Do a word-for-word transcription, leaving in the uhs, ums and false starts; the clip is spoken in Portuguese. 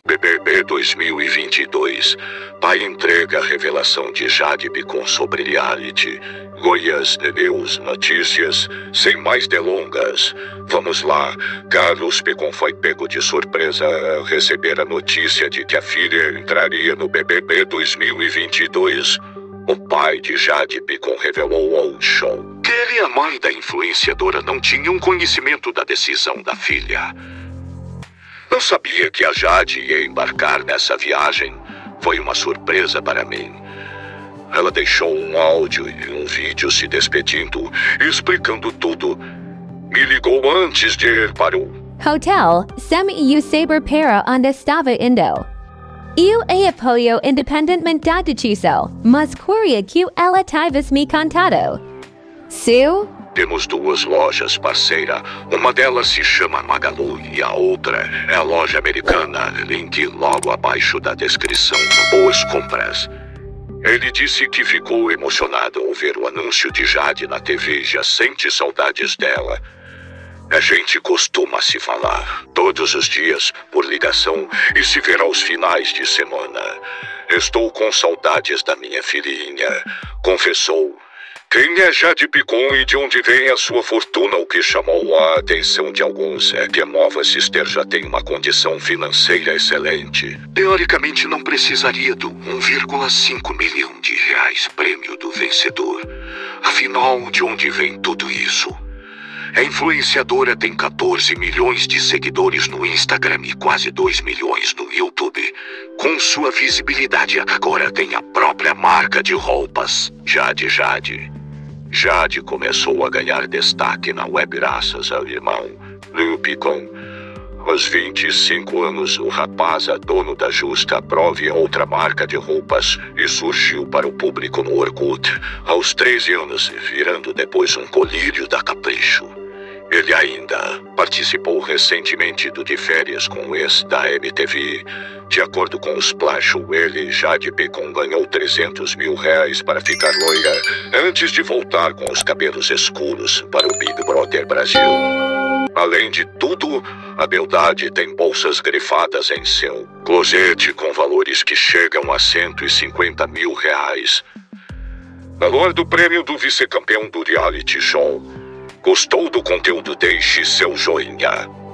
B B B dois mil e vinte e dois. Pai entrega a revelação de Jade Picon sobre reality. Goiás News Notícias. Sem mais delongas, vamos lá. Carlos Picon foi pego de surpresa ao receber a notícia de que a filha entraria no B B B dois mil e vinte e dois. O pai de Jade Picon revelou ao show que ele e a mãe da influenciadora não tinham conhecimento da decisão da filha. Não sabia que a Jade ia embarcar nessa viagem. Foi uma surpresa para mim. Ela deixou um áudio e um vídeo se despedindo, explicando tudo. Me ligou antes de ir para o hotel. Sem eu saber para onde estava indo. Eu a apoio independentemente disso, mas queria que ela tivesse me contado. Seu? Temos duas lojas parceira. Uma delas se chama Magalu e a outra é a loja americana. Link logo abaixo da descrição. Boas compras. Ele disse que ficou emocionado ao ver o anúncio de Jade na T V e já sente saudades dela. A gente costuma se falar todos os dias por ligação e se ver aos finais de semana. Estou com saudades da minha filhinha, confessou. Quem é Jade Picon e de onde vem a sua fortuna? O que chamou a atenção de alguns é que a nova sister já tem uma condição financeira excelente. Teoricamente não precisaria do um vírgula cinco milhão de reais prêmio do vencedor. Afinal, de onde vem tudo isso? A influenciadora tem quatorze milhões de seguidores no Instagram e quase dois milhões no YouTube. Com sua visibilidade, agora tem a própria marca de roupas, Jade Jade. Jade começou a ganhar destaque na web graças ao irmão, Lil Picon. Aos vinte e cinco anos, o rapaz é dono da Justa Prove, outra marca de roupas, e surgiu para o público no Orkut. Aos treze anos, virando depois um colírio da Capricho. Ele ainda participou recentemente do De Férias com o ex da M T V. De acordo com o Splash, ele, Jade Picon, ganhou trezentos mil reais para ficar loira, antes de voltar com os cabelos escuros para o Big Brother Brasil. Além de tudo, a beldade tem bolsas grifadas em seu closet com valores que chegam a cento e cinquenta mil reais. Valor do prêmio do vice-campeão do reality show. Gostou do conteúdo? Deixe seu joinha.